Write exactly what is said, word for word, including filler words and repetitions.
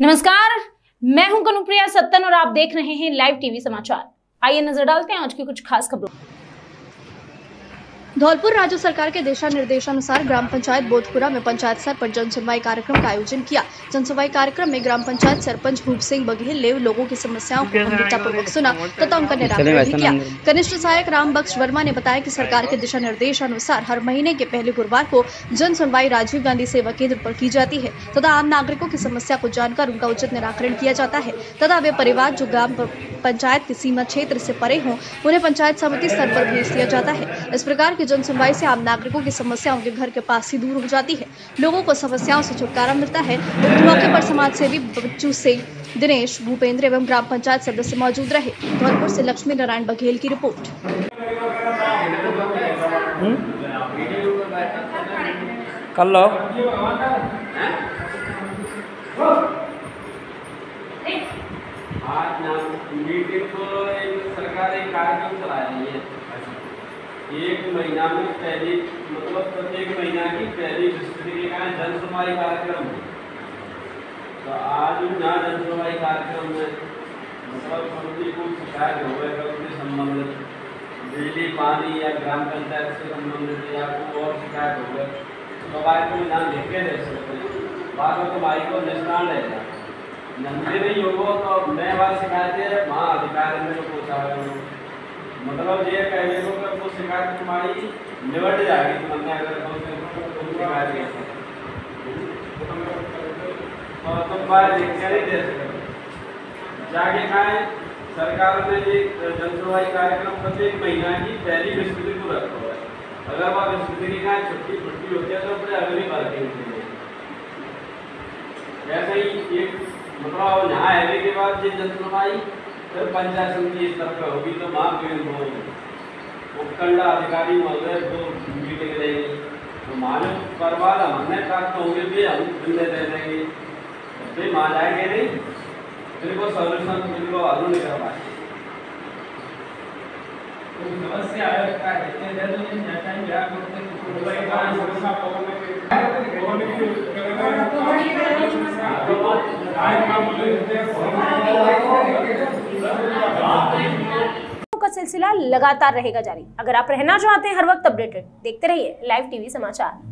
नमस्कार, मैं हूं कनुप्रिया सत्तन और आप देख रहे हैं लाइव टीवी समाचार। आइए नजर डालते हैं आज की कुछ खास खबरों। धौलपुर राज्य सरकार के दिशा निर्देशानुसार ग्राम पंचायत बोधपुरा में पंचायत स्तर पर जन सुनवाई कार्यक्रम का आयोजन किया। जन सुनवाई कार्यक्रम में ग्राम पंचायत सरपंच भूप सिंह बघेल ने लोगों की समस्याओं को गंभीरतापूर्वक सुना तथा उनका निराकरण भी किया। कनिष्ठ सहायक राम बख्श वर्मा ने बताया कि सरकार के दिशा निर्देशानुसार हर महीने के पहले गुरुवार को जन सुनवाई राजीव गांधी सेवा केंद्र पर की जाती है तथा आम नागरिकों की समस्या को जानकर उनका उचित निराकरण किया जाता है तथा वे परिवार जो ग्राम पंचायत के सीमा क्षेत्र से परे हों उन्हें पंचायत समिति स्तर पर भेज दिया जाता है। इस प्रकार की जन सुनवाई से आम नागरिकों की समस्या उनके घर के पास ही दूर हो जाती है, लोगों को समस्याओं से छुटकारा मिलता है। उक्त मौके पर समाज सेवी बच्चू सिंह, दिनेश, भूपेंद्र एवं ग्राम पंचायत सदस्य मौजूद रहे। धौलपुर से लक्ष्मी नारायण बघेल की रिपोर्ट। कर लो आज ना मीटिंग को एक सरकार एक कार्यक्रम चला रही है। एक महीना में पहली मतलब प्रत्येक महीना की पहली बृहस्पति का जन सुनवाई कार्यक्रम है। तो आज ना जन सुनवाई कार्यक्रम में मतलब समिति को शिकायत हो गए उससे संबंधित बिजली पानी या ग्राम पंचायत से संबंधित या कोई और शिकायत हो गए तो भाई को ना लिख के दे सकते बाद में तो भाई को निष्णान रहेगा नंदे नहीं होगा तो नए बात शिकायतें वहाँ अधिकारी में पहुँचा मतलब ये कहने को कि वो शिकायत तुम्हारी निबट जाएगी तुमने अगर तुम शिकायत तो तुम बाहर लिख के नहीं दे सकते जाके खाएँ। सरकार ने ये जन सुनवाई कार्यक्रम प्रत्येक महीना की पहली बृहस्पति को रखा हुआ है। अगर वह बृहस्पति की खाएँ छुट्टी छुट्टी होती है तो फिर अगली बार के ऐसे ही एक मतलब यहाँ आने के बाद ये जन सुनवाई फिर पंचायत समिति स्तर पर होगी तो वहाँ भी उपखंड अधिकारी महोदय दो मीटिंग रहेगी तो मानो बर्बाद हमने प्राप्त होंगे भी हम जिम्मे दे देंगे फिर वहाँ जाएंगे नहीं फिर को सोल्यूशन फिर को हल नहीं कर पाएंगे। समस्या का सिलसिला लगातार रहेगा जारी। अगर आप रहना चाहते हैं हर वक्त अपडेटेड, देखते रहिए लाइव टीवी समाचार।